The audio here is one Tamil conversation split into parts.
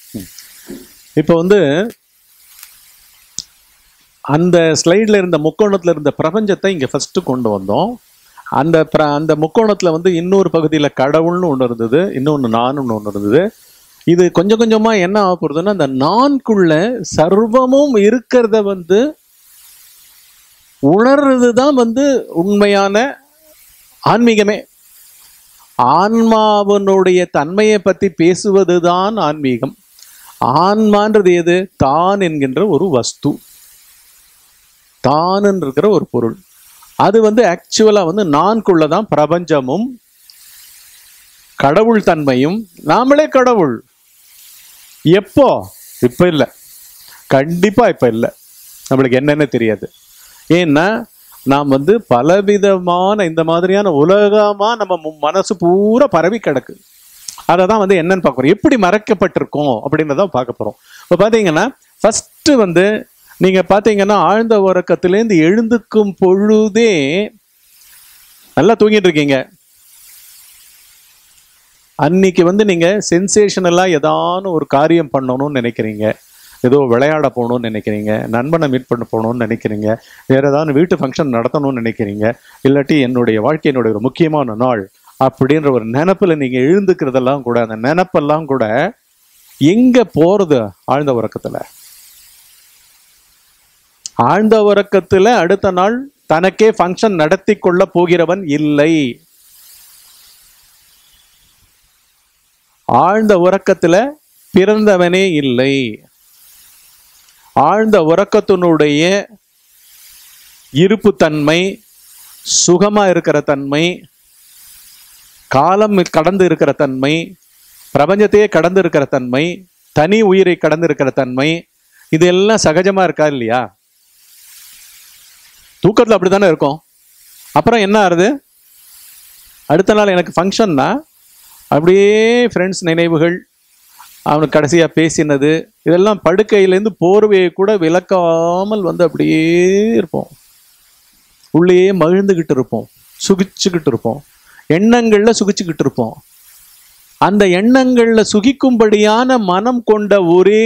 இப்போ வந்து அந்த ஸ்லைடில் இருந்த முக்கோணத்தில் இருந்த பிரபஞ்சத்தை இங்கே ஃபஸ்ட்டு கொண்டு வந்தோம். அந்த முக்கோணத்தில் வந்து இன்னொரு பகுதியில் கடவுள்னு ஒன்று இருந்தது, இன்னொன்று நானுன்னு ஒன்று இருந்தது. இது கொஞ்சம் கொஞ்சமாக என்ன ஆக போகிறதுன்னா, அந்த நான்குள்ள சர்வமும் இருக்கிறத வந்து உணர்றது தான் வந்து உண்மையான ஆன்மீகமே. ஆன்மாவனுடைய தன்மையை பற்றி பேசுவது தான் ஆன்மீகம். ஆன்மான்றது எது? தான் என்கின்ற ஒரு வஸ்து, தான் இருக்கிற ஒரு பொருள். அது வந்து ஆக்சுவலா வந்து நான்குள்ளதான் பிரபஞ்சமும் கடவுள் தன்மையும். நாமளே கடவுள். எப்போ? இப்ப இல்லை, கண்டிப்பா இப்ப இல்லை. நம்மளுக்கு என்னன்னு தெரியாது. ஏன்னா நாம் வந்து பலவிதமான இந்த மாதிரியான உலகமா நம்ம மனசு பூரா பரவி கிடக்கு. அதை தான் வந்து என்னன்னு பார்க்க போறோம், எப்படி மறைக்கப்பட்டிருக்கோம் அப்படின்றதான் பார்க்க போறோம். இப்போ பார்த்தீங்கன்னா ஃபர்ஸ்ட் வந்து நீங்க பார்த்தீங்கன்னா ஆழ்ந்த உறக்கத்திலேருந்து எழுந்துக்கும் பொழுதே நல்லா தூங்கிட்டு இருக்கீங்க. அன்னைக்கு வந்து நீங்க சென்சேஷனலா ஏதான ஒரு காரியம் பண்ணணும்னு நினைக்கிறீங்க, ஏதோ விளையாட போகணும்னு நினைக்கிறீங்க, நண்பனை மீட் பண்ண போகணும்னு நினைக்கிறீங்க, வேற ஏதாவது வீட்டு ஃபங்க்ஷன் நடத்தணும்னு நினைக்கிறீங்க, இல்லாட்டி என்னுடைய வாழ்க்கையினுடைய ஒரு முக்கியமான நாள் அப்படின்ற ஒரு நினப்புல நீங்க எழுந்துக்கிறதெல்லாம் கூட, அந்த நினப்பெல்லாம் கூட எங்க போறது? ஆழ்ந்த உறக்கத்துல. ஆழ்ந்த உறக்கத்துல அடுத்த நாள் தனக்கே ஃபங்க்ஷன் நடத்தி கொள்ள போகிறவன் இல்லை. ஆழ்ந்த உறக்கத்துல பிறந்தவனே இல்லை. ஆழ்ந்த உறக்கத்தினுடைய இருப்பு தன்மை, சுகமா இருக்கிற தன்மை, காலம் கடந்து இருக்கிற தன்மை, பிரபஞ்சத்தையே கடந்து இருக்கிற தன்மை, தனி உயிரை கடந்து இருக்கிற தன்மை, இதெல்லாம் சகஜமா இருக்கா இல்லையா? தூக்கத்தில் அப்படித்தானே இருக்கும். அப்புறம் என்ன ஆகுது? அடுத்த நாள் எனக்கு ஃபங்க்ஷன்னா அப்படியே ஃப்ரெண்ட்ஸ் நினைவுகள், அவனுக்கு கடைசியாக பேசினது, இதெல்லாம் படுக்கையிலேருந்து போர்வையை கூட விளக்காமல் வந்து அப்படியே இருப்போம். உள்ளே மகிழ்ந்துக்கிட்டு இருப்போம், சுகிச்சுக்கிட்டு இருப்போம், எண்ணங்கள்ல சுகிச்சுக்கிட்டு இருப்போம். அந்த எண்ணங்கள்ல சுகிக்கும்படியான மனம் கொண்ட ஒரே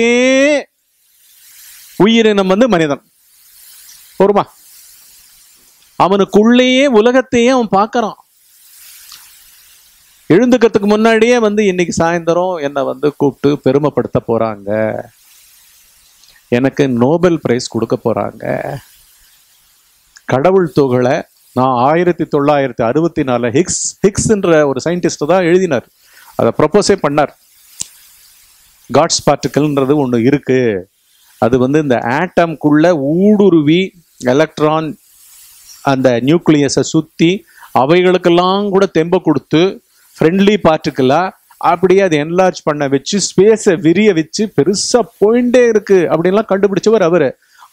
உயிரினம் வந்து மனிதன். பொறுமா, அவனுக்குள்ளேயே உலகத்தையே அவன் பார்க்கறான். எழுந்துக்கிறதுக்கு முன்னாடியே வந்து இன்னைக்கு சாயந்தரம் என்னை வந்து கூப்பிட்டு பெருமைப்படுத்த போறாங்க, எனக்கு நோபல் பிரைஸ் கொடுக்க போறாங்க, கடவுள் தொகை நான் 1964 ஹிக்ஸ்ன்ற ஒரு சயின்டிஸ்ட் தான் எழுதினார், அதை ப்ரொபோஸே பண்ணார். காட்ஸ் பார்ட்டிகல்ன்றது ஒன்று இருக்கு, அது வந்து இந்த ஆட்டம்குள்ள ஊடுருவி எலக்ட்ரான் அந்த நியூக்ளியஸை சுற்றி அவைகளுக்கெல்லாம் கூட தெம்ப கொடுத்து ஃப்ரெண்ட்லி பார்ட்டிக்கலா அப்படியே அதை என்லார்ஜ் பண்ண வச்சு ஸ்பேஸை விரிய வச்சு பெருசா போயிட்டே இருக்கு அப்படின்லாம் கண்டுபிடிச்சவர் அவரு.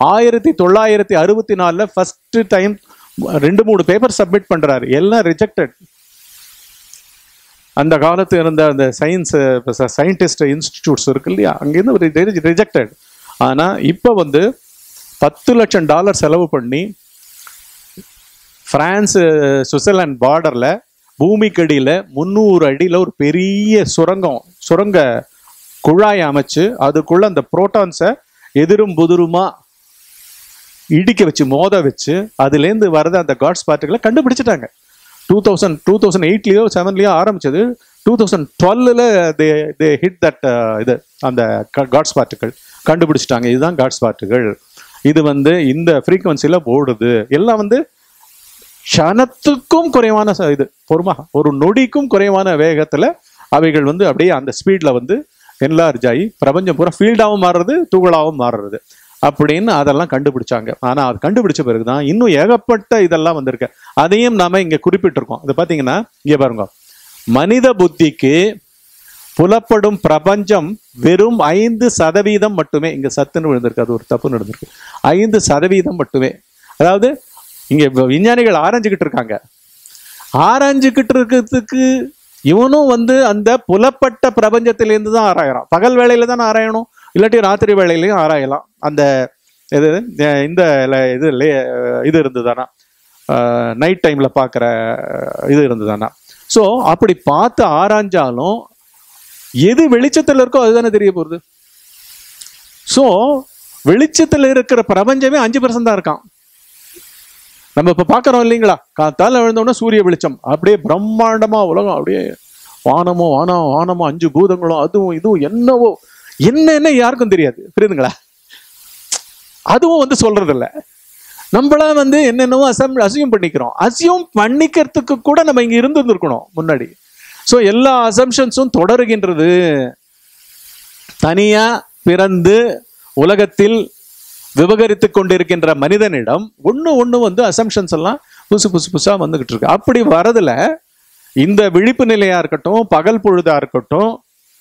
1964 ஃபர்ஸ்ட் டைம் 2-3 பேப்பர் சப்மிட் பண்றாரு, எல்லாம் ரிஜெக்டட். அந்த காலத்து இருந்த அந்த சயின்டிஸ்ட் இன்ஸ்டிடியூட்ஸ் இருக்கு இல்லையா, அங்கேருந்து ரிஜெக்டட். ஆனா இப்போ வந்து $10 லட்சம் செலவு பண்ணி பிரான்ஸ் சுவிட்சர்லாந்து பார்டர்ல பூமிக்கடியில 300 அடியில ஒரு பெரிய சுரங்க குழாயை அமைச்சு அதுக்குள்ள அந்த புரோட்டான்ஸை எதிரும் புதிருமா இடிக்க வச்சு மோத வச்சு அதுலேருந்து வரத அந்த காட்ஸ் பார்ட்டிகளை கண்டுபிடிச்சிட்டாங்க. 2008லயோ 2007லயோ ஆரம்பிச்சது, 2012ல they hit that இது அந்த காட்ஸ் பார்ட்டிகள் கண்டுபிடிச்சிட்டாங்க. இதுதான் காட்ஸ் பார்ட்டிகள். இது வந்து இந்த ஃப்ரீக்வன்சில ஓடுது. எல்லாம் வந்து க்ஷணத்துக்கும் குறைவான இது பொறுமா, ஒரு நொடிக்கும் குறைவான வேகத்துல அவைகள் வந்து அப்படியே அந்த ஸ்பீட்ல வந்து என்லார்ஜ் ஆகி பிரபஞ்சம் பூரா ஃபீல்டாகவும் மாறுறது, துகளாகவும் மாறுறது அப்படின்னு அதெல்லாம் கண்டுபிடிச்சாங்க. ஆனா அது கண்டுபிடிச்ச பிறகுதான் இன்னும் ஏகப்பட்ட இதெல்லாம் வந்திருக்கு. அதையும் நாம இங்க குறிப்பிட்டிருக்கோம். இது பாத்தீங்கன்னா இங்க பாருங்க, மனித புத்திக்கு புலப்படும் பிரபஞ்சம் வெறும் 5% மட்டுமே. இங்க சத்துன்னு விழுந்திருக்கு, அது ஒரு தப்பு நடந்திருக்கு. 5% மட்டுமே. அதாவது இங்க விஞ்ஞானிகள் ஆராய்ஞ்சுக்கிட்டு இருக்காங்க. ஆராய்ஞ்சுக்கிட்டு இருக்கிறதுக்கு இவனும் வந்து அந்த புலப்பட்ட பிரபஞ்சத்திலேருந்து தான் ஆராயறான். பகல் வேளையில தான் ஆராயணும், இல்லாட்டி ராத்திரி வேளையிலையும் ஆராயலாம். அந்த இது இந்த இது இருந்ததுதானா, நைட் டைம்ல பார்க்குற இது இருந்ததுதானா. ஸோ அப்படி பார்த்து ஆராய்ஞ்சாலும் எது வெளிச்சத்தில் இருக்கோ அதுதானே தெரிய போகுது. ஸோ வெளிச்சத்தில் இருக்கிற பிரபஞ்சமே 5% தான் இருக்கான். நம்ம இப்ப பாக்குறோம் இல்லைங்களா, காத்தால விழுந்தோம்னா சூரிய வெளிச்சம், அப்படியே பிரம்மாண்டமா உலகம், அப்படியே வானமோ வானமோ 5 பூதங்களும் அதுவும் இதுவும் என்னவோ என்ன யாருக்கும் தெரியாது, புரியுதுங்களா? அதுவும் வந்து சொல்றது இல்லை. நம்மளா வந்து என்னென்னவோ அசியூம் பண்ணிக்கிறோம். அசியூம் பண்ணிக்கிறதுக்கு கூட நம்ம இங்க இருந்திருக்கணும் முன்னாடி. ஸோ எல்லா அசம்ஷன்ஸும் தொடருகின்றது. தனியா பிறந்து உலகத்தில் விவகரித்து கொண்டிருக்கின்ற மனிதனிடம் ஒண்ணு வந்து அசம்ஷன்ஸ் எல்லாம் புதுசா வந்துகிட்டு இருக்கு. அப்படி வரதுல இந்த விழிப்பு நிலையா இருக்கட்டும், பகல் பொழுதா இருக்கட்டும்,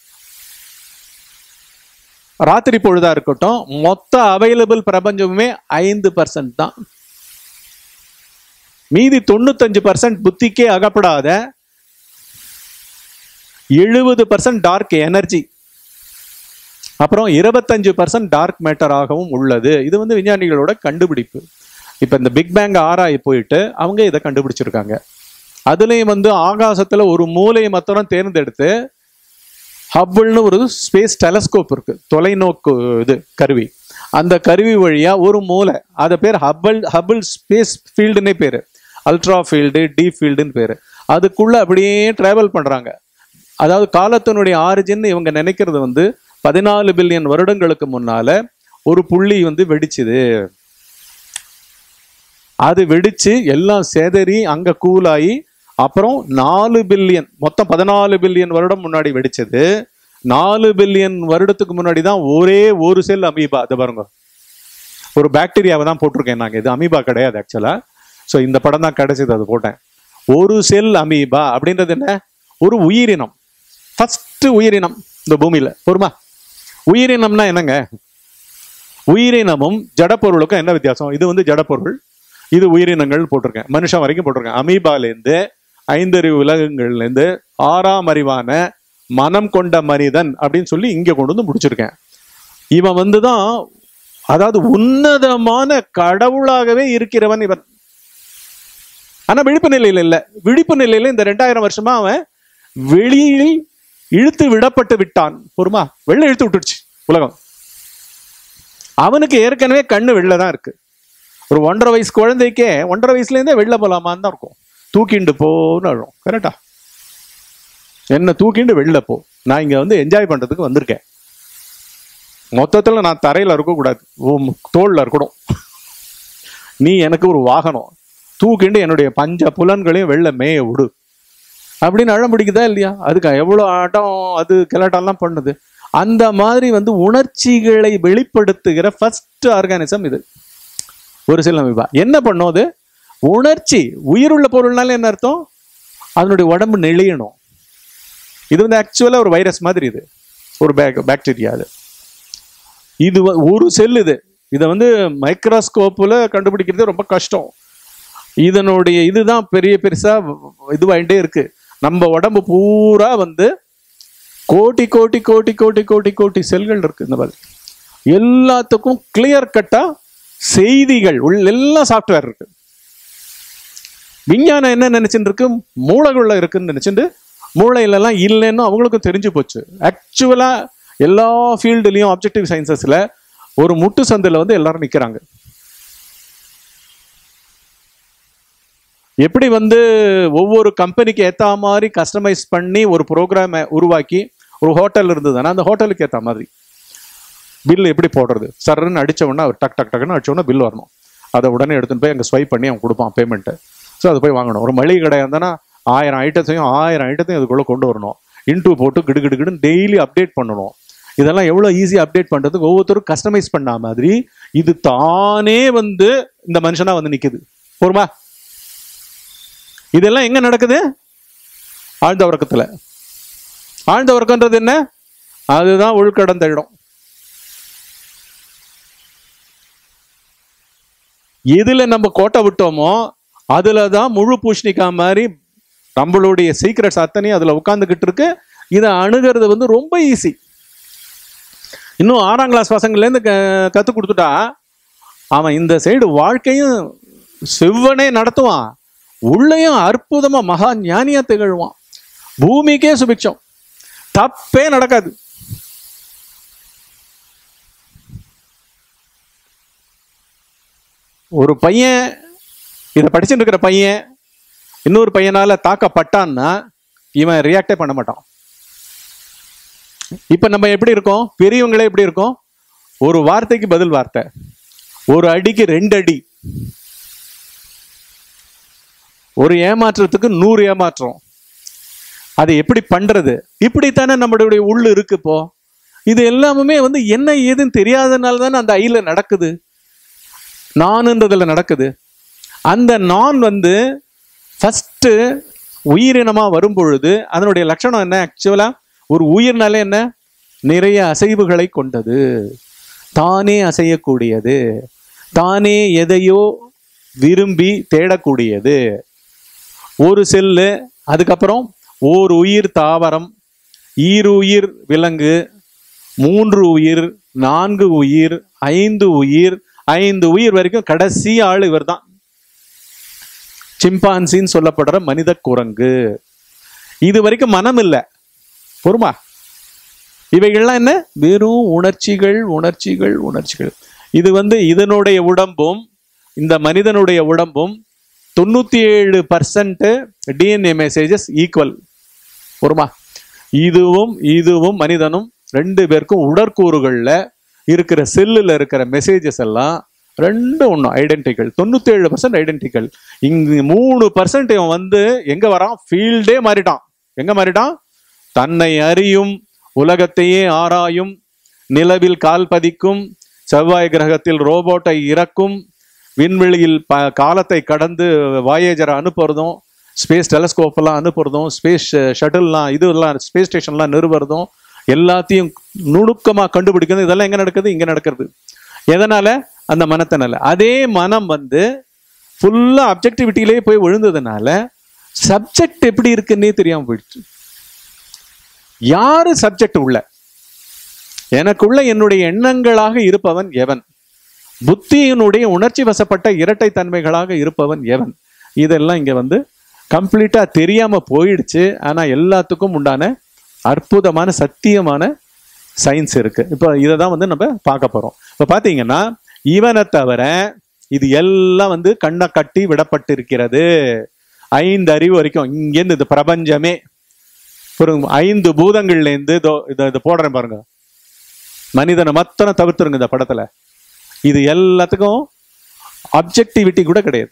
ராத்திரி பொழுதா இருக்கட்டும், மொத்த அவைலபிள் பிரபஞ்சமுமே 5% தான். மீதி 95% புத்திக்கே அகப்படாத 70% டார்க் எனர்ஜி, அப்புறம் 25% டார்க் மேட்டர் ஆகவும் உள்ளது. இது வந்து விஞ்ஞானிகளோட கண்டுபிடிப்பு. இப்ப இந்த பிக் பேங் ஆராய் போயிட்டு அவங்க இதை கண்டுபிடிச்சிருக்காங்க. அதுலயும் வந்து ஆகாசத்துல ஒரு மூலையை மாத்திரம் தேர்ந்தெடுத்து ஹப்பிள்னு ஒரு ஸ்பேஸ் டெலஸ்கோப் இருக்கு, தொலைநோக்கு இது கருவி. அந்த கருவி வழியா ஒரு மூலை, அது பேர் ஹப்பிள் ஸ்பேஸ் ஃபீல்டுன்னே பேரு, அல்ட்ரா ஃபீல்டு, டீப் ஃபீல்டுன்னு பேரு. அதுக்குள்ள அப்படியே டிராவல் பண்றாங்க. அதாவது காலத்தினுடைய ஆரிஜின் இவங்க நினைக்கிறது வந்து 14 பில்லியன் வருடங்களுக்கு முன்னால ஒரு புள்ளி வந்து வெடிச்சுது. அது வெடிச்சு எல்லாம் சேதறி அங்க கூலாகி அப்புறம் 4 பில்லியன், மொத்தம் 14 பில்லியன் வருடம் முன்னாடி வெடிச்சது. 4 பில்லியன் வருடத்துக்கு முன்னாடி தான் ஒரே ஒரு செல் அமீபா, அது பாருங்க, ஒரு பாக்டீரியாவை தான் போட்டிருக்கேன் நாங்க, இது அமீபா கிடையாது ஆக்சுவலா. ஸோ இந்த படம் தான் கிடைச்சது, அது போட்டேன். ஒரு செல் அமீபா அப்படின்றது என்ன? ஒரு உயிரினம், ஃபர்ஸ்ட் உயிரினம் இந்த பூமியில. பொறுமா, உயிரினம்னா என்னங்க? உயிரினமும் ஜடப்பொருளுக்கும் என்ன வித்தியாசம்? இது வந்து ஜடப்பொருள், இது உயிரினங்கள் போட்டிருக்கேன், மனுஷன் வரைக்கும் போட்டிருக்கேன். அமீபாலேருந்து 5 அறிவு விலங்குகள்லேருந்து 6ஆம் அறிவான மனம் கொண்ட மனிதன் அப்படின்னு சொல்லி இங்க கொண்டு வந்து முடிச்சிருக்கேன். இவன் வந்துதான், அதாவது உன்னதமான கடவுளாகவே இருக்கிறவன் இவன். ஆனா விழிப்பு நிலையில இல்ல. விழிப்பு நிலையில இந்த 2000 வருஷமா அவன் வெளியில் இழுத்து விடப்பட்டு விட்டான். பொறுமா, வெளில இழுத்து விட்டுடுச்சு உலகம். அவனுக்கு ஏற்கனவே கண்ணு வெளில தான் இருக்கு. ஒரு 1.5 வயசு குழந்தைக்கே 1.5 வயசுல இருந்தே வெளில போலாமான்னு தான் இருக்கும். தூக்கிண்டு போன்னு அழும். கரெக்டா? என்ன தூக்கிண்டு வெளில போ, நான் இங்க வந்து என்ஜாய் பண்றதுக்கு வந்திருக்கேன். மொத்தத்துல நான் தரையில இருக்கக்கூடாது, தோல்ல இருக்கணும். நீ எனக்கு ஒரு வாகனம், தூக்கிண்டு என்னுடைய பஞ்ச புலன்களையும் வெளில மேய விடு அப்படின்னு அழ பிடிக்குதா இல்லையா? அதுக்கு எவ்வளவு ஆட்டம், அது கிளாட்டம்லாம் பண்ணுது. அந்த மாதிரி வந்து உணர்ச்சிகளை வெளிப்படுத்துகிற ஃபர்ஸ்ட் ஆர்கானிசம் இது, ஒரு சில அமீபா. என்ன பண்ணும் அது? உணர்ச்சி. உயிருள்ள பொருள்னால என்ன அர்த்தம்? அதனுடைய உடம்பு நெளியணும். இது வந்து ஆக்சுவலா ஒரு வைரஸ் மாதிரி, இது ஒரு பாக்டீரியா. இது ஒரு செல். இதை வந்து மைக்ரோஸ்கோப்ல கண்டுபிடிக்கிறது ரொம்ப கஷ்டம். இதனுடைய இதுதான் பெரிய பெருசா இதுவாயிட்டே இருக்கு. நம்ம உடம்பு பூரா வந்து கோட்டி கோட்டி கோட்டி கோட்டி கோட்டி கோட்டி செல்கள் இருக்கு. இந்த மாதிரி எல்லாத்துக்கும் கிளியர் கட்டா செய்திகள் எல்லாம் சாஃப்ட்வேர் இருக்கு. விஞ்ஞானம் என்ன நினைச்சுட்டு இருக்கு? மூளைக்குள்ள இருக்குன்னு நினைச்சுட்டு மூளையில எல்லாம் இல்லைன்னு அவங்களுக்கும் தெரிஞ்சு போச்சு. ஆக்சுவலா எல்லா ஃபீல்டுலயும் ஆப்ஜெக்டிவ் சயின்சஸ்ல ஒரு முட்டு சந்தில வந்து எல்லாரும் நிக்கிறாங்க. எப்படி வந்து ஒவ்வொரு கம்பெனிக்கு ஏற்ற மாதிரி கஸ்டமைஸ் பண்ணி ஒரு ப்ரோக்ராமை உருவாக்கி, ஒரு ஹோட்டல் இருந்ததுன்னா அந்த ஹோட்டலுக்கு ஏற்ற மாதிரி பில் எப்படி போடுறது, சர்ன்னு அடிச்ச உடனே அவர் டக் டக் டக்குன்னு அடிச்ச உடனே பில் வரணும். அதை உடனே எடுத்துன்னு போய் அங்கே ஸ்வைப் பண்ணி அவன் கொடுப்பான் பேமெண்ட்டு. ஸோ அதை போய் வாங்கணும். ஒரு மளிகை கடையாக இருந்தானா 1000 ஐட்டத்தையும் அதுக்குள்ளே கொண்டு வரணும். இன்டூ போட்டு கிடுகிடுன்னு டெய்லி அப்டேட் பண்ணணும். இதெல்லாம் எவ்வளோ ஈஸியாக அப்டேட் பண்ணுறதுக்கு ஒவ்வொருத்தரும் கஸ்டமைஸ் பண்ண மாதிரி இது தானே வந்து இந்த மனுஷனா வந்து நிற்குது. போருமா? இதெல்லாம் எங்க நடக்குது? ஆழ்ந்த உறக்கத்துல. ஆழ்ந்த உறக்கன்றது என்ன? அதுதான் உள்கடந்த இடம். எதுல நம்ம கோட்டை விட்டோமோ அதுலதான் முழு பூஷணிக்கா மாதிரி நம்மளுடைய சீக்ரெட்ஸ் அத்தனையும் அதுல உட்கார்ந்துகிட்டு இருக்கு. இதை அணுகிறது வந்து ரொம்ப ஈஸி. இன்னும் 6ஆம் கிளாஸ் பசங்கள்ல இருந்து கத்து கொடுத்துட்டா அவன் இந்த சைடு வாழ்க்கையும் செவ்வனே நடத்துவான், உள்ளேயும் அற்புதமா மகா ஞானியா திகழ்வான். பூமிக்கே சுபிக்ஷம், தப்பே நடக்காது. ஒரு பையன் இதை படிச்சுட்டு இருக்கிற பையன் இன்னொரு பையனால தாக்கப்பட்டான்னா இவன் ரியாக்டே பண்ண மாட்டான். இப்ப நம்ம எப்படி இருக்கோம், பெரியவங்களே எப்படி இருக்கோம், ஒரு வார்த்தைக்கு பதில் வார்த்தை, ஒரு அடிக்கு 2 அடி, ஒரு ஏமாற்றத்துக்கு 100 ஏமாற்றம். அதை எப்படி பண்றது? இப்படித்தானே நம்மளுடைய உள்ள இருக்கு. இப்போ இது எல்லாமே வந்து என்ன ஏதுன்னு தெரியாதனால தானே அந்த ஐல நடக்குது, நான்ன்றதுல நடக்குது. அந்த நான் வந்து ஃபர்ஸ்ட் உயிரினமா வரும் பொழுது அதனுடைய லட்சணம் என்ன? ஆக்சுவலா ஒரு உயிர்னாலே என்ன? நிறைய அசைவுகளை கொண்டது, தானே அசையக்கூடியது, தானே எதையோ விரும்பி தேடக்கூடியது. ஒரு செல்லு, அதுக்கப்புறம் ஓர் உயிர் தாவரம், ஈருயிர் விலங்கு, 3 உயிர், 4 உயிர், 5 உயிர், 5 உயிர் வரைக்கும் கடைசி ஆள் இவர் தான், சிம்பான்சின்னு சொல்லப்படுற மனித குரங்கு. இது வரைக்கும் மனம் இல்லை. பொறுமா, இவைகள்லாம் என்ன? வெறும் உணர்ச்சிகள் உணர்ச்சிகள் உணர்ச்சிகள். இது வந்து இதனுடைய உடம்பும் இந்த மனிதனுடைய உடம்பும் 97% டிஎன்ஏ மெசேஜஸ் ஈக்குவல். பொறுமா, இதுவும் மனிதனும் 2 பேருக்கும் உடற்கூறுகள்ல இருக்கிற செல்லுல இருக்கிற மெசேஜஸ் எல்லாம் 2 ஒன்றும் ஐடென்டிக்கல். 97% ஐடென்டிக்கல். இங்க 3% இவன் வந்து எங்க வரான்? ஃபீல்டே மாறிட்டான். எங்க மாறிட்டான்? தன்னை அறியும், உலகத்தையே ஆராயும், நிலவில் கால் பதிக்கும், செவ்வாய் கிரகத்தில் ரோபோட்டை இறக்கும், விண்வெளியில் காலத்தை கடந்து வாயேஜரை அனுப்புறதும், ஸ்பேஸ் டெலஸ்கோப் எல்லாம் அனுப்புறதும், ஸ்பேஸ் ஷட்டில்லாம் இதெல்லாம் ஸ்பேஸ் ஸ்டேஷன்லாம் நிறுவுறதும், எல்லாத்தையும் நுணுக்கமா கண்டுபிடிக்கிறது. இதெல்லாம் எங்க நடக்குது? இங்க நடக்கிறது. எதனால? அந்த மனத்தினால. அதே மனம் வந்து ஃபுல்லா அப்ஜெக்டிவிட்டியிலே போய் விழுந்ததுனால சப்ஜெக்ட் எப்படி இருக்குன்னே தெரியாம போயிடுச்சு. யாரு சப்ஜெக்ட்? உள்ள எனக்குள்ள என்னுடைய எண்ணங்களாக இருப்பவன் எவன்? புத்தியினுடைய உணர்ச்சி வசப்பட்ட இரட்டை தன்மைகளாக இருப்பவன் எவன்? இதெல்லாம் இங்க வந்து கம்ப்ளீட்டா தெரியாம போயிடுச்சு. ஆனா எல்லாத்துக்கும் உண்டான அற்புதமான சத்தியமான சயின்ஸ் இருக்கு. இப்போ இதை தான் வந்து நம்ம பார்க்க போறோம். இப்போ பார்த்தீங்கன்னா இவனை தவிர இது எல்லாம் வந்து கண்ணை கட்டி விடப்பட்டிருக்கிறது. 5 அறிவு வரைக்கும் இங்கேருந்து இந்த பிரபஞ்சமே ஒரு 5 பூதங்கள்லேருந்து இதை போடுறேன் பாருங்க. மனிதனை மொத்தம் தவிர்த்துருங்க இந்த படத்துல. இது எல்லாத்துக்கும் அப்ஜெக்டிவிட்டி கூட கிடையாது.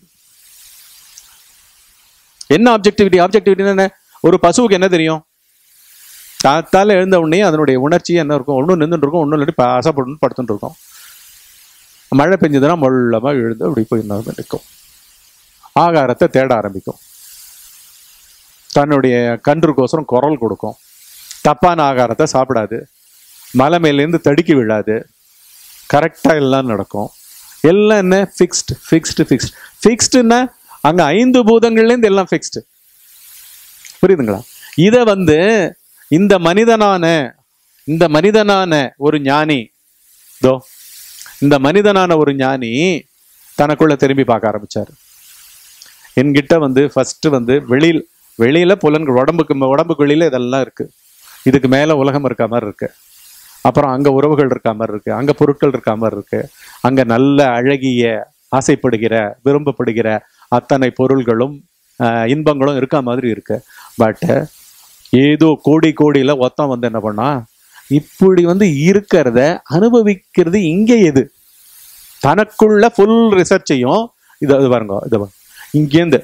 என்ன அப்ஜெக்டிவிட்டி? அப்ஜெக்டிவிட்டி என்ன? ஒரு பசுவுக்கு என்ன தெரியும்? காத்தால எழுந்த உடனே அதனுடைய உணர்ச்சி என்ன இருக்கும்? ஒன்றும் நின்றுட்டு இருக்கும், ஒன்றும் இல்லாட்டி ஆசைப்பட்டு படுத்துட்டு இருக்கும். மழை பெஞ்சதுன்னா மொல்லமா எழுந்து அப்படி போய் நிற்கும். ஆகாரத்தை தேட ஆரம்பிக்கும். தன்னுடைய கன்றுக்கோசரம் குரல் கொடுக்கும். தப்பான ஆகாரத்தை சாப்பிடாது. மலை மேலேருந்து தடுக்கி விழாது. கரெக்டாக எல்லாம் நடக்கும். எல்லாம் என்ன? Fixed fixed fixed. ஃபிக்ஸ்டுன்னா அங்கே 5 பூதங்கள்லேருந்து எல்லாம் ஃபிக்ஸ்டு. புரியுதுங்களா? இதை வந்து இந்த மனிதனான ஒரு ஞானி, இந்த மனிதனான ஒரு ஞானி தனக்குள்ள திரும்பி பார்க்க ஆரம்பிச்சார். என்கிட்ட வந்து ஃபர்ஸ்ட் வந்து வெளியில புலன்கள், உடம்புக்கு வெளியில இதெல்லாம் இருக்கு. இதுக்கு மேல உலகம் இருக்க மாதிரி இருக்கு. அப்புறம் அங்க உறவுகள் இருக்க மாதிரி இருக்கு, அங்க பொருட்கள் இருக்க மாதிரி இருக்கு, அங்க நல்ல அழகிய ஆசைப்படுகிற விரும்பப்படுகிற அத்தனை பொருள்களும் இன்பங்களும் இருக்க மாதிரி இருக்கு. பட் ஏதோ கோடியில ஒத்தம் வந்து என்ன பண்ணா, இப்படி வந்து இருக்கிறத அனுபவிக்கிறது இங்க எது? தனக்குள்ள ஃபுல் ரிசர்ச்சையும் இது பாருங்க, இது இங்கேருந்து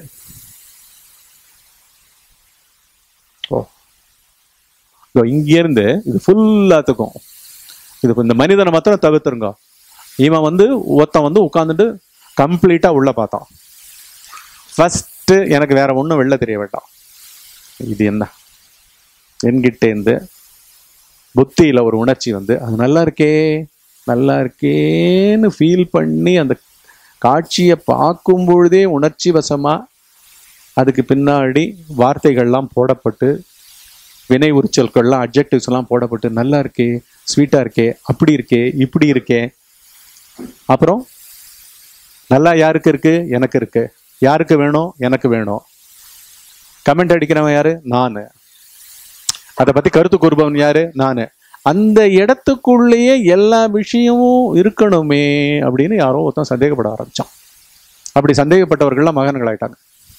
இங்கேருந்து இது ஃபுல்லாத்துக்கும் இது இந்த மனிதனை மாத்திரம் தவிர்த்துருங்க. இவன் வந்து ஒருத்தன் வந்து உட்காந்துட்டு கம்ப்ளீட்டா உள்ள பார்த்தான். ஃபர்ஸ்ட் எனக்கு வேற ஒன்றும் வெளில தெரிய வேண்டாம். இது என்ன என்கிட்டேருந்து புத்தியில ஒரு உணர்ச்சி வந்து அது நல்லா இருக்கேன்னு ஃபீல் பண்ணி அந்த காட்சியை பார்க்கும் பொழுதே உணர்ச்சி வசமா அதுக்கு பின்னாடி வார்த்தைகள்லாம் போடப்பட்டு, வினை உரிச்சல்கள்லாம் அட்ஜெக்டிவ்ஸ் எல்லாம் போடப்பட்டு, நல்லா இருக்கே, ஸ்வீட்டா இருக்கே, அப்படி இருக்கே, இப்படி இருக்கே. அப்புறம் நல்லா யாருக்கு இருக்கு? எனக்கு இருக்கு. யாருக்கு வேணும்? எனக்கு வேணும். கமெண்ட் அடிக்கிறவன் யாரு? நானு. அதை பத்தி கருத்து கூறுபவன் யாரு? நானு. அந்த இடத்துக்குள்ளேயே எல்லா விஷயமும் இருக்கணுமே அப்படின்னு யாரோ ஒருத்தன் சந்தேகப்பட ஆரம்பிச்சான். அப்படி சந்தேகப்பட்டவர்கள்லாம் மகன்கள் ஆயிட்டாங்க.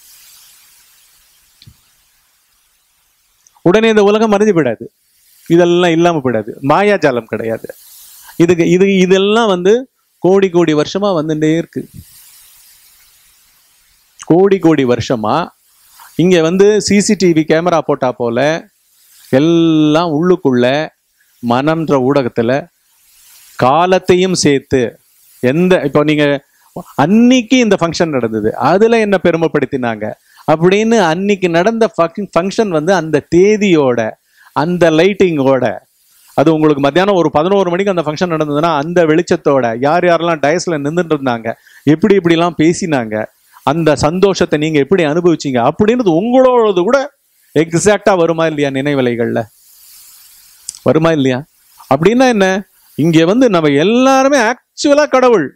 உடனே இந்த உலகம் மறைஞ்சு போயிடாது, இதெல்லாம் இல்லாம போயிடாது, மாயாஜாலம் கிடையாது. இதெல்லாம் வந்து கோடி கோடி வருஷமா வந்துட்டே இருக்கு. கோடி கோடி வருஷமா இங்க வந்து சிசிடிவி கேமரா போட்டா போல எல்லாம் உள்ளுக்குள்ள மனம்ன்ற ஊடகத்துல காலத்தையும் சேர்த்து இப்போ நீங்க அன்னைக்கு இந்த ஃபங்க்ஷன் நடந்தது, அதுல என்ன பெருமைப்படுத்தினாங்க அப்படின்னு அன்னைக்கு நடந்த ஃபங்க்ஷன் வந்து அந்த தேதியோட அந்த லைட்டிங்கோட, அது உங்களுக்கு மத்தியானம் ஒரு 11 மணிக்கு அந்த ஃபங்க்ஷன் நடந்ததுன்னா அந்த வெளிச்சத்தோட யார் யாரெல்லாம் டயஸ்ல நின்றுட்டு இருந்தாங்க, இப்படிலாம் பேசினாங்க, அந்த சந்தோஷத்தை நீங்க எப்படி அனுபவிச்சீங்க அப்படின்றது உங்களோடது கூட எக்ஸாக்டா வருமா இல்லையா? நினைவலைகள்ல வருமா இல்லையா? அப்படின்னா என்ன, இங்க வந்து நம்ம எல்லாருமே ஆக்சுவலா கடவுள்.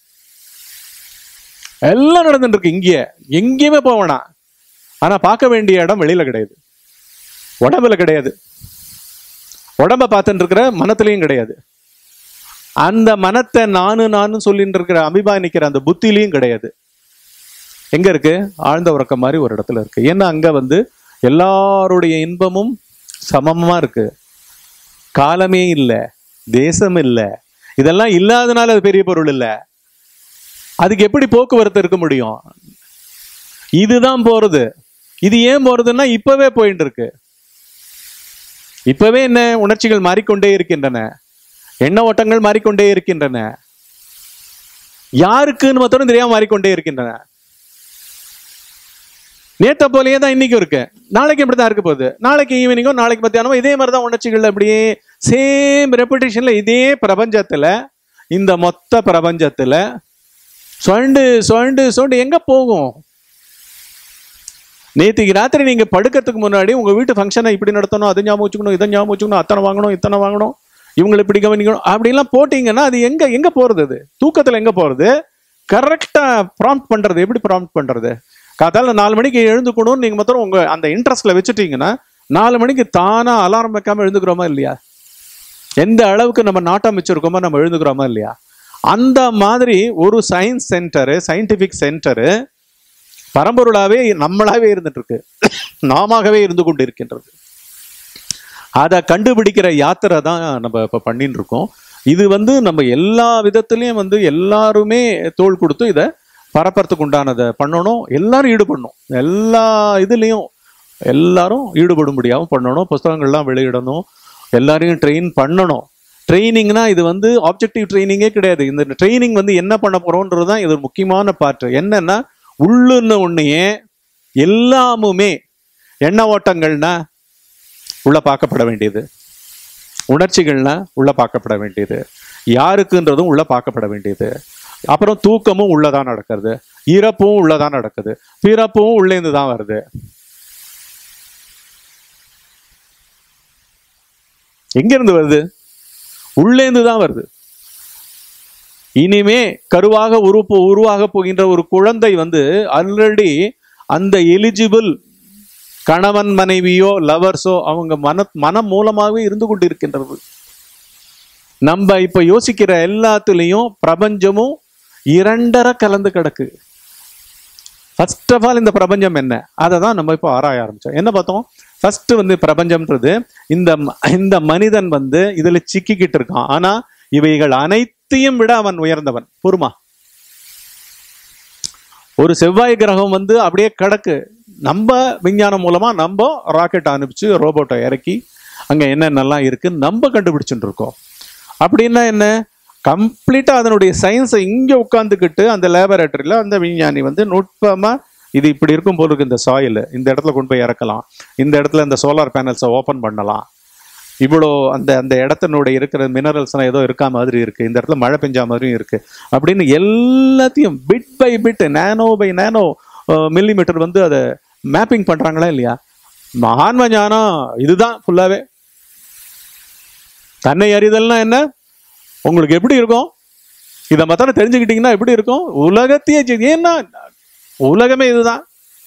எல்லாம் நடந்துட்டு இருக்கு இங்கே, எங்கேயுமே போவேனா. ஆனா பார்க்க வேண்டிய இடம் வெளியில கிடையாது, உடம்புல கிடையாது, உடம்ப பார்த்துட்டு இருக்கிற மனத்திலையும் கிடையாது, அந்த மனத்தை நானும் சொல்லிட்டு இருக்கிற அபிமானிக்கிற அந்த புத்திலையும் கிடையாது. எங்க இருக்கு? ஆழ்ந்த உறக்கம் மாதிரி ஒரு இடத்துல இருக்கு. ஏன்னா அங்க வந்து எல்லாருடைய இன்பமும் சமமா இருக்கு. காலமே இல்லை, தேசம் இல்லை, இதெல்லாம் இல்லாதனால அது பெரிய பொருள் இல்லை. அதுக்கு எப்படி போக்குவரத்து இருக்க முடியும்? இதுதான் போறது. இது ஏன் போறதுன்னா இப்பவே போயிட்டு இருக்கு. இப்பவே என்ன உணர்ச்சிகள் மாறிக்கொண்டே இருக்கின்றன, எண்ண ஓட்டங்கள் மாறிக்கொண்டே இருக்கின்றன, யாருக்குன்னு மாத்திரம் தெரியாம மாறிக்கொண்டே இருக்கின்றன. நேத்த போலயே தான் இன்னைக்கும் இருக்கு, நாளைக்கு இப்படிதான் இருக்க போகுது, நாளைக்கு ஈவினிங்கோ நாளைக்கு மத்தியானமோ இதே மாதிரிதான் உணர்ச்சிகள் அப்படியே சேம் ரெப்பிடேஷன்ல இதே பிரபஞ்சத்துல, இந்த மொத்த பிரபஞ்சத்துல சொண்டு சொண்டு சொண்டு எங்க போகும்? நேற்றுக்கு ராத்திரி நீங்க படுக்கிறதுக்கு முன்னாடி உங்க வீட்டு ஃபங்க்ஷனை இப்படி நடத்தணும், அதை ஞாபகம் வச்சுக்கணும், இதை ஞாபகம் வச்சுக்கணும், அத்தனை வாங்கணும், இத்தனை வாங்கணும், இவங்களை இப்படி கவனிக்கணும் அப்படிலாம் போட்டீங்கன்னா அது எங்க போறது? அது தூக்கத்துல எங்க போறது? கரெக்டா ப்ராம்ப்ட் பண்றது எப்படி ப்ராம்ப்ட் பண்றது? காத்தால 4 மணிக்கு எழுந்துக்கணும்னு நீங்க மொத்தம் உங்க அந்த இன்ட்ரெஸ்ட்ல வச்சுட்டீங்கன்னா 4 மணிக்கு தானா அலாரம் வைக்காம எழுந்துக்கிறோமா இல்லையா? எந்த அளவுக்கு நம்ம நாட்டம் வச்சிருக்கோமோ நம்ம எழுந்துக்கிறோமா இல்லையா? அந்த மாதிரி ஒரு சயின்ஸ் சென்டரு, சயின்டிபிக் சென்டரு பரம்பொருளாவே நம்மளாவே இருந்துட்டு இருக்கு, நாமவே இருந்து கொண்டு இருக்கின்றது. அதை கண்டுபிடிக்கிற யாத்திரை தான் நம்ம இப்ப பண்ணிட்டு இருக்கோம். இது வந்து நம்ம எல்லா விதத்திலையும் வந்து எல்லாருமே தோள் கொடுத்து இதை பரப்புறதுக்கு உண்டானதை பண்ணணும். எல்லாரும் ஈடுபடணும், எல்லா இதுலேயும் எல்லாரும் ஈடுபடும்படியாகவும் பண்ணணும். புஸ்தகங்கள்லாம் வெளியிடணும், எல்லாரையும் ட்ரெயின் பண்ணணும். ட்ரைனிங்னா இது வந்து ஆப்ஜெக்டிவ் ட்ரைனிங்கே கிடையாது. இந்த ட்ரைனிங் வந்து என்ன பண்ண போறோன்றது தான் இது ஒரு முக்கியமான பார்ட். என்னன்னா உள்ளுன்னு ஒன்னையே எல்லாமுமே எண்ண ஓட்டங்கள்னா உள்ள பார்க்கப்பட வேண்டியது, உணர்ச்சிகள்னா உள்ள பார்க்கப்பட வேண்டியது, யாருக்குன்றதும் உள்ள பார்க்கப்பட வேண்டியது. அப்புறம் தூக்கமும் உள்ளதான் நடக்கிறது, இறப்பும் உள்ளதான் நடக்குது, பிறப்பும் உள்ளேந்து தான் வருது. எங்க இருந்து வருது? உள்ளேந்து தான் வருது. இனிமே கருவாக உருவாக போகின்ற ஒரு குழந்தை வந்து ஆல்ரெடி அந்த எலிஜிபிள் கணவன் மனைவியோ லவர்ஸோ அவங்க மனம் மூலமாகவே இருந்து கொண்டு இருக்கின்றது. நம்ம இப்ப யோசிக்கிற எல்லாத்துலயும் பிரபஞ்சமும் இரண்டரை கலந்து கிடக்கு. ஃபர்ஸ்ட் ஆஃப் ஆல் இந்த பிரபஞ்சம் என்ன, அதை தான் நம்ம இப்போ ஆராய ஆரம்பிச்சோம். என்ன பார்த்தோம்? ஃபர்ஸ்ட் வந்து பிரபஞ்சம்ன்றது இந்த மனிதன் வந்து இதுல சிக்கிக்கிட்டு இருக்கான். ஆனா இவைகள் அனைத்தையும் விட அவன் உயர்ந்தவன். பொறுமா, ஒரு செவ்வாய் கிரகம் வந்து அப்படியே கிடக்கு. நம்ம விஞ்ஞானம் மூலமா நம்ம ராக்கெட் அனுப்பிச்சு ரோபோட்டை இறக்கி அங்க என்னென்னலாம் இருக்குன்னு நம்ம கண்டுபிடிச்சுட்டு இருக்கோம். அப்படின்னா என்ன, கம்ப்ளீட்டா அதனுடைய சயின்ஸை இங்க உட்காந்துக்கிட்டு அந்த லேபரேட்டரியில அந்த விஞ்ஞானி வந்து நுட்பமா இது இப்படி இருக்கும் போல இருக்கு, இந்த சாயில் இந்த இடத்துல கொண்டு போய் இறக்கலாம், இந்த இடத்துல இந்த சோலார் பேனல்ஸை ஓப்பன் பண்ணலாம், இவ்வளோ அந்த இடத்தினுடைய இருக்கிற மினரல்ஸ்லாம் ஏதோ இருக்கா மாதிரி இருக்கு, இந்த இடத்துல மழை பெஞ்சா மாதிரியும் இருக்கு அப்படின்னு எல்லாத்தையும் bit by bit, nano by nano millimetre வந்து அதை மேப்பிங் பண்றாங்களா இல்லையா? மகான்ம ஞானம் இதுதான் ஃபுல்லாவே. தன்னை அறிதல்னா என்ன, உங்களுக்கு எப்படி இருக்கும் இதை மத்தான தெரிஞ்சுக்கிட்டீங்கன்னா எப்படி இருக்கும்? உலகத்தையே, ஏன்னா உலகமே இதுதான்,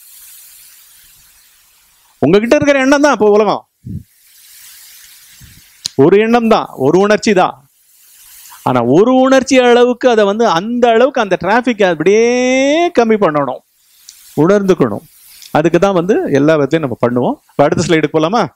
உங்ககிட்ட இருக்கிற எண்ணம் தான் இப்போ உலகம். ஒரு எண்ணம் தான், ஒரு உணர்ச்சி தான். ஆனா ஒரு உணர்ச்சி அளவுக்கு அதை வந்து அந்த அளவுக்கு அந்த டிராஃபிக் அப்படியே கம்மி பண்ணணும், உணர்ந்துக்கணும். அதுக்கு தான் வந்து எல்லா விதத்தையும் நம்ம பண்ணுவோம். அடுத்த ஸ்லைடுக்கு போலாமா?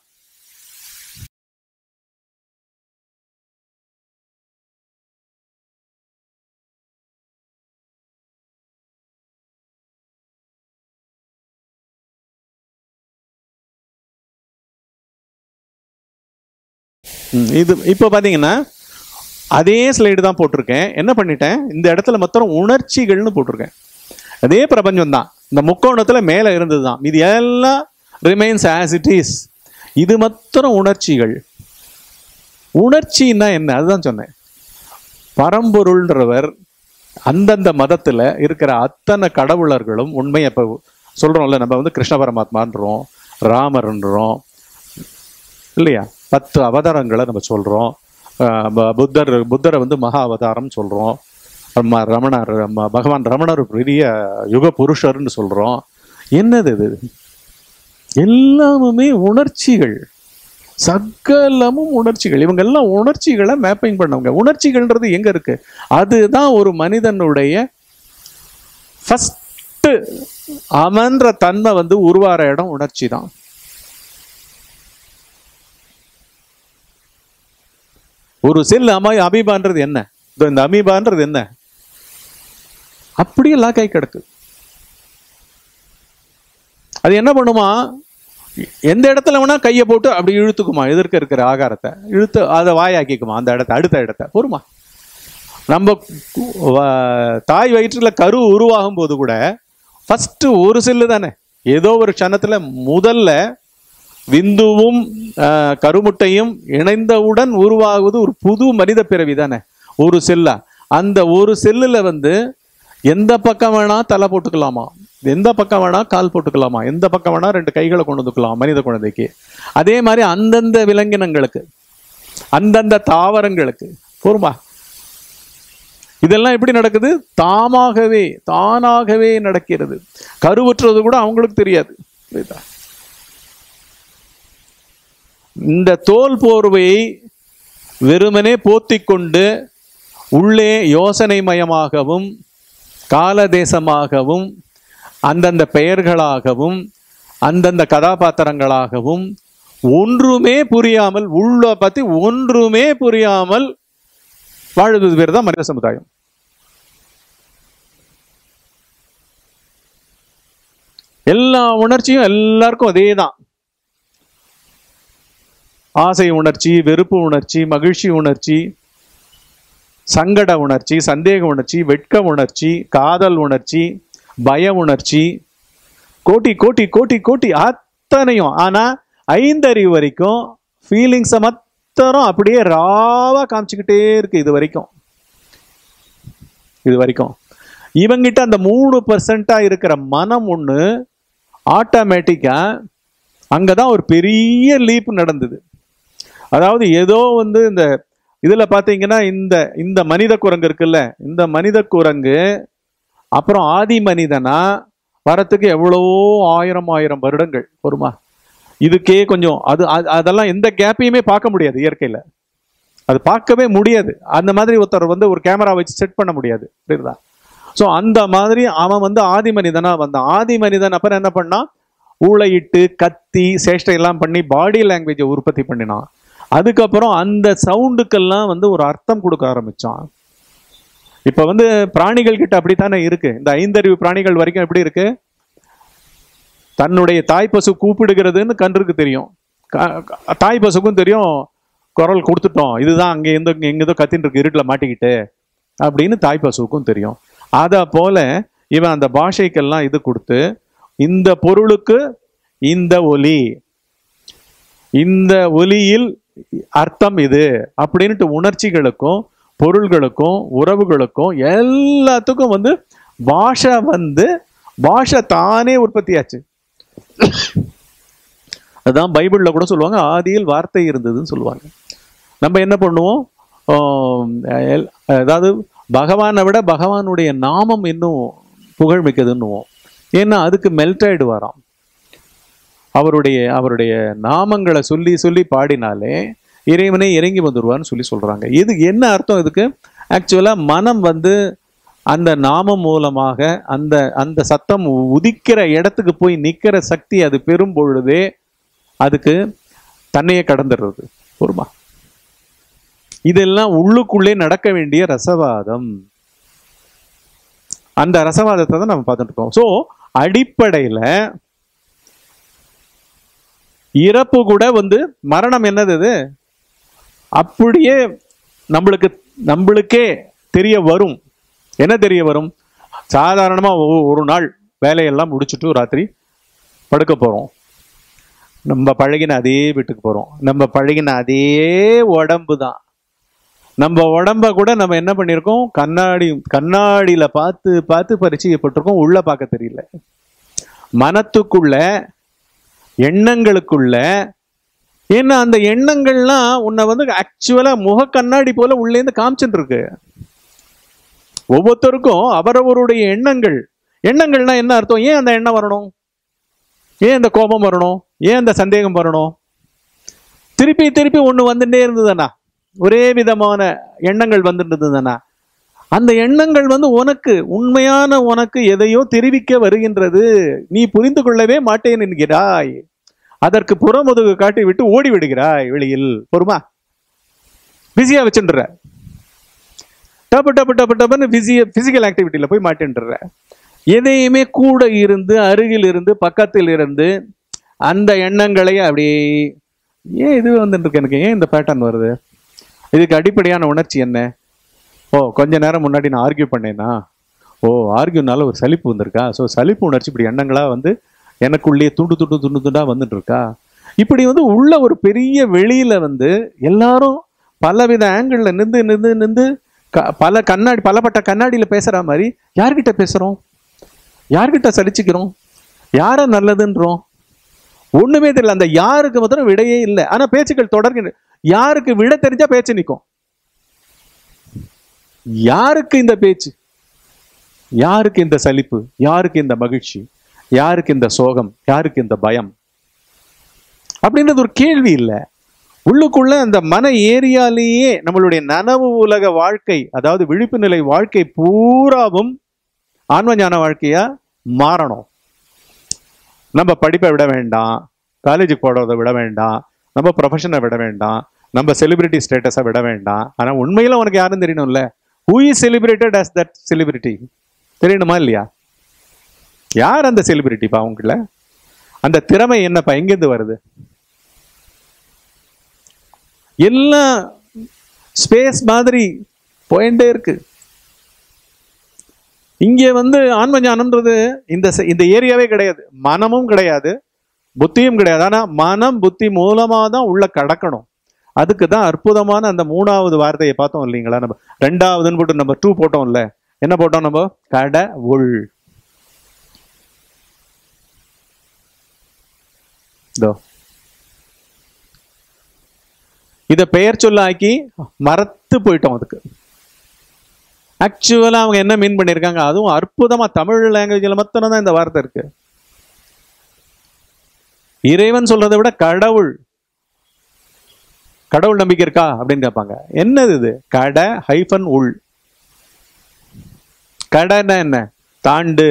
இது இப்போ பார்த்தீங்கன்னா அதே ஸ்லைடு தான் போட்டிருக்கேன். என்ன பண்ணிட்டேன், இந்த இடத்துல மொத்தம் உணர்ச்சிகள்னு போட்டிருக்கேன். அதே பிரபஞ்சம் தான், இந்த முக்கோணத்தில் மேலே இருந்தது தான், இது எல்லாம் ரிமைன்ஸ் ஆஸ் இட் இஸ். இது மொத்தம் உணர்ச்சிகள். உணர்ச்சின்னா என்ன, அதுதான் சொன்னேன். பரம்பொருள்ன்றவர் அந்தந்த மதத்தில் இருக்கிற அத்தனை கடவுளர்களும் உண்மையை இப்போ சொல்கிறோம்ல, நம்ம வந்து கிருஷ்ண பரமாத்மான்றோம், ராமர்ன்றோம் இல்லையா, 10 அவதாரங்களை நம்ம சொல்கிறோம். புத்தரை வந்து மகா அவதாரம் சொல்கிறோம். ரமணர், பகவான் ரமணர் பெரிய யுக புருஷர்னு சொல்கிறோம். என்னது இது? எல்லாமுமே உணர்ச்சிகள், சகலமும் உணர்ச்சிகள். இவங்க எல்லாம் உணர்ச்சிகளை மேப்பிங் பண்ணவங்க. உணர்ச்சிகள்ன்றது எங்க இருக்கு? அதுதான் ஒரு மனிதனுடைய ஃபர்ஸ்ட் அமன்ற தன்மை வந்து உருவார இடம் உணர்ச்சி தான். ஒரு செல் அமீபான்றது என்ன? இந்த அமீபான்றது என்ன? அப்படியே லாக்காய் கிடக்கு. அது என்ன பண்ணுமா, எந்த இடத்துல வேணா கையை போட்டு அப்படி இழுத்துக்குமா, எதிர்க்க இருக்கிற ஆகாரத்தை இழுத்து அதை வாயாக்கிக்குமா, அந்த இடத்த அடுத்த இடத்த பொறுமா. நம்ம தாய் வயிற்றுல கரு உருவாகும் போது கூட ஃபர்ஸ்ட் ஒரு செல்லு தானே, ஏதோ ஒரு க்ஷணத்துல முதல்ல விந்துவும் கருமுட்டையும் இணைந்தவுடன் உருவாகுவது ஒரு புது மனித பிறவி தானே, ஒரு செல்லா. அந்த ஒரு செல்லுல வந்து எந்த பக்கம் வேணா தலை போட்டுக்கலாமா, எந்த பக்கம் வேணா கால் போட்டுக்கலாமா, எந்த பக்கம் வேணா 2 கைகளை கொண்டு வந்துக்கலாம் மனித குழந்தைக்கு. அதே மாதிரி அந்தந்த விலங்கினங்களுக்கு, அந்தந்த தாவரங்களுக்கு போருமா. இதெல்லாம் எப்படி நடக்குது? தானாகவே நடக்கிறது. கருவுற்றது கூட அவங்களுக்கு தெரியாது. இந்த தோல் போர்வையை வெறுமனே போத்திக்கொண்டு உள்ளே யோசனை மயமாகவும் காலதேசமாகவும் அந்தந்த பெயர்களாகவும் அந்தந்த கதாபாத்திரங்களாகவும் ஒன்றுமே புரியாமல், உள்ள பத்தி ஒன்றுமே புரியாமல் வாழ்வது பேர் தான் மனித சமுதாயம். எல்லா உணர்ச்சியும் எல்லாருக்கும் அதே தான். ஆசை உணர்ச்சி, வெறுப்பு உணர்ச்சி, மகிழ்ச்சி உணர்ச்சி, சங்கட உணர்ச்சி, சந்தேக உணர்ச்சி, வெட்க உணர்ச்சி, காதல் உணர்ச்சி, பய உணர்ச்சி, கோட்டி கோட்டி கோட்டி கோட்டி அத்தனையும். ஆனா 5 அறிவு வரைக்கும் ஃபீலிங்ஸை மத்தரும் அப்படியே ராவா காமிச்சுக்கிட்டே இருக்கு. இது வரைக்கும் இவங்கிட்ட அந்த 3% இருக்கிற மனம் ஒண்ணு ஆட்டோமேட்டிக்கா அங்கதான் ஒரு பெரிய லீப் நடந்தது. அதாவது ஏதோ வந்து இந்த இதுல பாத்தீங்கன்னா இந்த மனித குரங்கு இருக்குல்ல, இந்த மனித குரங்கு அப்புறம் ஆதி மனிதனா வரத்துக்கு எவ்வளவோ ஆயிரம் வருடங்கள் வருமா. இதுக்கே கொஞ்சம் அதெல்லாம் எந்த கேப்பையுமே பார்க்க முடியாது இயற்கையில, அது பார்க்கவே முடியாது. அந்த மாதிரி ஒருத்தர் வந்து ஒரு கேமரா வச்சு செட் பண்ண முடியாது, புரியுதா? ஸோ அந்த மாதிரி அவன் வந்து ஆதி மனிதனா வந்தான். ஆதி மனிதன் அப்புறம் என்ன பண்ணா, ஊளையிட்டு கத்தி சேஷ்டை எல்லாம் பண்ணி பாடி லாங்குவேஜை உற்பத்தி பண்ணினான். அதுக்கப்புறம் அந்த சவுண்டுக்கெல்லாம் வந்து ஒரு அர்த்தம் கொடுக்க ஆரம்பிச்சான். இப்ப வந்து பிராணிகள் கிட்ட அப்படித்தானே இருக்கு. இந்த 5 அறிவு பிராணிகள் வரைக்கும் எப்படி இருக்கு? தன்னுடைய தாய் பசு கூப்பிடுகிறதுன்னு கன்றுக்கு தெரியும், தாய் பசுக்கும் தெரியும் குரல் கொடுத்துட்டோம், இதுதான் அங்கே எங்கேதோ கத்தின்னு இருக்கு இருட்டுல மாட்டிக்கிட்டு அப்படின்னு தாய் பசுவுக்கும் தெரியும். அதை போல இவன் அந்த பாஷைக்கெல்லாம் இது கொடுத்து, இந்த பொருளுக்கு இந்த ஒலி, இந்த ஒலியில் அர்த்தம் இது அப்படின்ட்டு உணர்ச்சிகளுக்கும் பொருள்களுக்கும் உறவுகளுக்கும் எல்லாத்துக்கும் வந்து பாஷை தானே உற்பத்தியாச்சு. அதுதான் பைபிள்ல கூட சொல்லுவாங்க, ஆதியில் வார்த்தை இருந்ததுன்னு சொல்லுவாங்க. நம்ம என்ன பண்ணுவோம், அதாவது பகவானை விட பகவானுடைய நாமம் இன்னும் புகழ்மிக்கதுன்னுவோம். ஏன்னா அதுக்கு மெல்ட் ஆயிடுவாராம். அவருடைய நாமங்களை சொல்லி சொல்லி பாடினாலே இறைவனே இறங்கி வந்துடுவான்னு சொல்லி சொல்றாங்க. இது என்ன அர்த்தம்? இதுக்கு ஆக்சுவலா மனம் வந்து அந்த நாமம் மூலமாக அந்த அந்த சத்தம் உதிக்கிற இடத்துக்கு போய் நிக்கிற சக்தி அது பெறும் பொழுதே அதுக்கு தன்னையே கடந்துடுறது. பொறுமா, இதெல்லாம் உள்ளுக்குள்ளே நடக்க வேண்டிய ரசவாதம். அந்த ரசவாதத்தை தான் நம்ம பார்த்துட்டு இருக்கோம். ஸோ அடிப்படையில இறப்பு கூட வந்து மரணம் என்னது? இது அப்படியே நம்மளுக்கே தெரிய வரும். என்ன தெரிய வரும்? சாதாரணமா ஒரு நாள் வேலையெல்லாம் முடிச்சுட்டு ராத்திரி படுக்க போறோம். நம்ம பழகின அதே வீட்டுக்கு போறோம். நம்ம பழகின அதே உடம்பு தான். நம்ம உடம்ப கூட நம்ம என்ன பண்ணியிருக்கோம்? கண்ணாடியில பார்த்து பார்த்து பரிச்சயப்பட்டிருக்கோம். உள்ள பார்க்க தெரியல. மனத்துக்குள்ள, எண்ணங்களுக்குள்ள, ஏன்னா அந்த எண்ணங்கள்லாம் உன்னை வந்து ஆக்சுவலா முக கண்ணாடி போல உள்ளேந்து காமிச்சுட்டு இருக்கு. ஒவ்வொருத்தருக்கும் அவரவருடைய எண்ணங்கள்னா என்ன அர்த்தம்? ஏன் அந்த எண்ணம் வரணும்? ஏன் இந்த கோபம் வரணும்? ஏன் அந்த சந்தேகம் வரணும்? திருப்பி திருப்பி ஒண்ணு வந்துட்டே இருந்ததுன்னா, ஒரே விதமான எண்ணங்கள் வந்துட்டு இருந்ததுன்னா, அந்த எண்ணங்கள் வந்து உனக்கு உண்மையான உனக்கு எதையோ தெரிவிக்க வருகின்றது. நீ புரிந்து கொள்ளவே மாட்டேன் என்கிறாய். அதற்கு புறமுதுகு காட்டி விட்டு ஓடி விடுகிறாய் வெளியில். பொறுமா, பிஸியா வச்சுன்ற டப்பு டப்பு டப்பு டப்புன்னு பிசிக்கல் ஆக்டிவிட்டியில போய் மாட்டேன்ற. எதையுமே கூட இருந்து, அருகில் இருந்து, பக்கத்தில் இருந்து அந்த எண்ணங்களை அப்படியே, ஏன் இது வந்துட்டு இருக்கு, எனக்கு ஏன் இந்த பேட்டர்ன் வருது, இதுக்கு அடிப்படையான உணர்ச்சி என்ன? ஓ, கொஞ்ச நேரம் முன்னாடி நான் ஆர்கியூ பண்ணேன்னா, ஓ ஆர்கியூனால ஒரு சலிப்பு வந்திருக்கா, ஸோ சலிப்பு உணர்ச்சி இப்படி எண்ணங்களா வந்து எனக்குள்ளேயே துண்டா வந்துட்டு இருக்கா. இப்படி வந்து உள்ள ஒரு பெரிய வெளியில வந்து எல்லாரும் பலவித ஆங்கிள் நின்று பலப்பட்ட கண்ணாடியில பேசுற மாதிரி யார்கிட்ட பேசுறோம்? யார்கிட்ட சலிச்சுக்கிறோம்? யார நல்லதுன்றோம்? ஒண்ணுமே தெரியல. அந்த யாருக்கு மாத்திரம் விடையே இல்லை. ஆனா பேச்சுக்கள் தொடர்கின்ற. யாருக்கு விட தெரிஞ்சா பேச்சு நிற்கும். யாருக்கு இந்த பேச்சு? யாருக்கு இந்த சலிப்பு? யாருக்கு இந்த மகிழ்ச்சி? யாருக்கு இந்த சோகம்? யாருக்கு இந்த பயம்? அப்படின்றது ஒரு கேள்வி இல்லை. உள்ளுக்குள்ள அந்த மன ஏரியாலேயே நம்மளுடைய நனவு உலக வாழ்க்கை, அதாவது விழிப்பு நிலை வாழ்க்கை பூராவும் ஆன்ம ஞான வாழ்க்கையா மாறணும். நம்ம படிப்பை விட வேண்டாம், காலேஜுக்கு போடுறதை விட வேண்டாம், நம்ம ப்ரொஃபஷனை விட வேண்டாம், நம்ம செலிபிரிட்டி ஸ்டேட்டஸை விட வேண்டாம். ஆனா உண்மையில உனக்கு யாரும் தெரியணும்ல. Who is celebrated as that celebrity தெரியணுமா இல்லையா? யார் அந்த செலிபிரிட்டிப்பா? உங்கள அந்த திறமை என்னப்பா? எங்கேருந்து வருது? எல்லாம் ஸ்பேஸ் மாதிரி போயிட்டே இருக்கு. இங்கே வந்து ஆன்ம ஞானம்ன்றது இந்த ஏரியாவே கிடையாது. மனமும் கிடையாது, புத்தியும் கிடையாது. ஆனா மனம் புத்தி மூலமா தான் உள்ள கடக்கணும். அதுக்கு தான் அற்புதமான அந்த 3வது வார்த்தையை பார்த்தோம் இல்லைங்களா? நம்ம 2வதுன்னு போட்டு நம்ம 2 போட்டோம்ல. என்ன போட்டோம் நம்ம? கடவுள். இத பெயர் சொல்ல ஆக்கி மறத்து போயிட்டோம். அதுக்கு ஆக்சுவலா அவங்க என்ன மீன் பண்ணிருக்காங்க? அதுவும் அற்புதமா தமிழ் லாங்குவேஜ்ல மாத்திரம் தான் இந்த வார்த்தை இருக்கு. இறைவன் சொல்றதை விட கடவுள், கடவுள் நம்பிக்கை இருக்கா அப்படின்னு கேட்பாங்க. என்னது இது? கட ஹைஃபன் உள். கடன்னா என்ன? தாண்டு,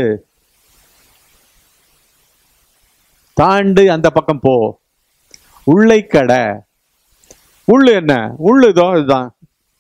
தாண்டு அந்த பக்கம் போ. உள்ளை கடை. உள்ளு என்ன? உள்ளுதோ இதுதான்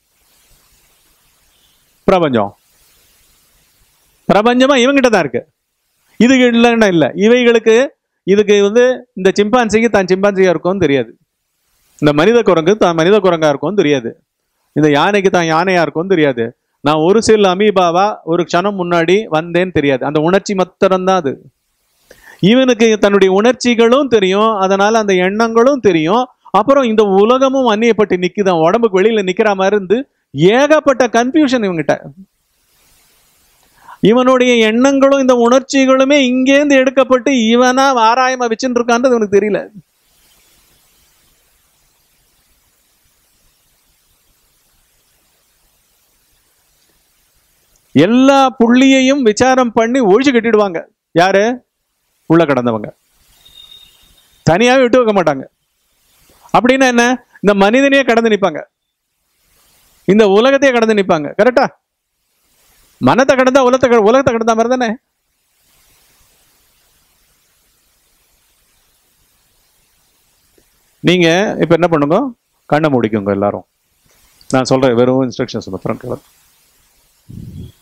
பிரபஞ்சம். பிரபஞ்சமா இவங்கிட்ட தான் இருக்கு. இதுக்கு இல்லைன்னா இல்லை. இவைகளுக்கு இதுக்கு வந்து இந்த சிம்பான்சிக்கு தான் சிம்பான்சியா இருக்கும்னு தெரியாது. இந்த மனித குரங்கு தான் மனித குரங்கா இருக்கும்னு தெரியாது. இந்த யானைக்கு தான் யானையா இருக்கும்னு தெரியாது. நான் ஒரு சில அமீபாவா ஒரு க்ஷணம் முன்னாடி வந்தேன்னு தெரியாது. அந்த உணர்ச்சி மாத்திரம்தான் அது. இவனுக்கு தன்னுடைய உணர்ச்சிகளும் தெரியும், அதனால அந்த எண்ணங்களும் தெரியும். அப்புறம் இந்த உலகமும் அந்நியப்பட்டு நிக்குதான், உடம்புக்கு வெளியில நிக்கிற மாதிரி இருந்து ஏகப்பட்ட கன்ஃபியூஷன் இவங்கிட்ட. இவனுடைய எண்ணங்களும் இந்த உணர்ச்சிகளுமே இங்கேருந்து எடுக்கப்பட்டு இவனா ஆராயமா வச்சுட்டு இருக்கான்றது இவனுக்கு தெரியல. எல்லா புள்ளியையும் விசாரம் பண்ணி ஒழிச்சு கட்டிடுவாங்க. யாரு? உள்ள கடந்தவங்க. தனியாவே விட்டு வைக்க மாட்டாங்க. அப்படின்னா என்ன? இந்த மனிதனையே கடந்து நிற்பாங்க, இந்த உலகத்தையே கடந்து நிற்பாங்க. கரெக்டா? மனத்தை கடந்தா உலகத்தை கடந்தா மாதிரி தானே. நீங்க இப்ப என்ன பண்ணுங்க, கண்ணை மூடிக்குங்க எல்லாரும். நான் சொல்றேன் வெறும் இன்ஸ்ட்ரக்ஷன்ஸ் மாத்திரம் கேளுங்க.